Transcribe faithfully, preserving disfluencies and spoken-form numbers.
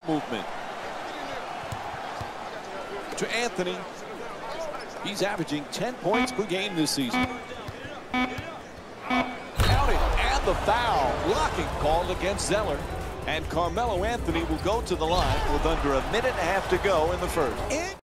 movement. To Anthony. He's averaging ten points per game this season. Counted, and the foul. Blocking called against Zeller. And Carmelo Anthony will go to the line with under a minute and a half to go in the first.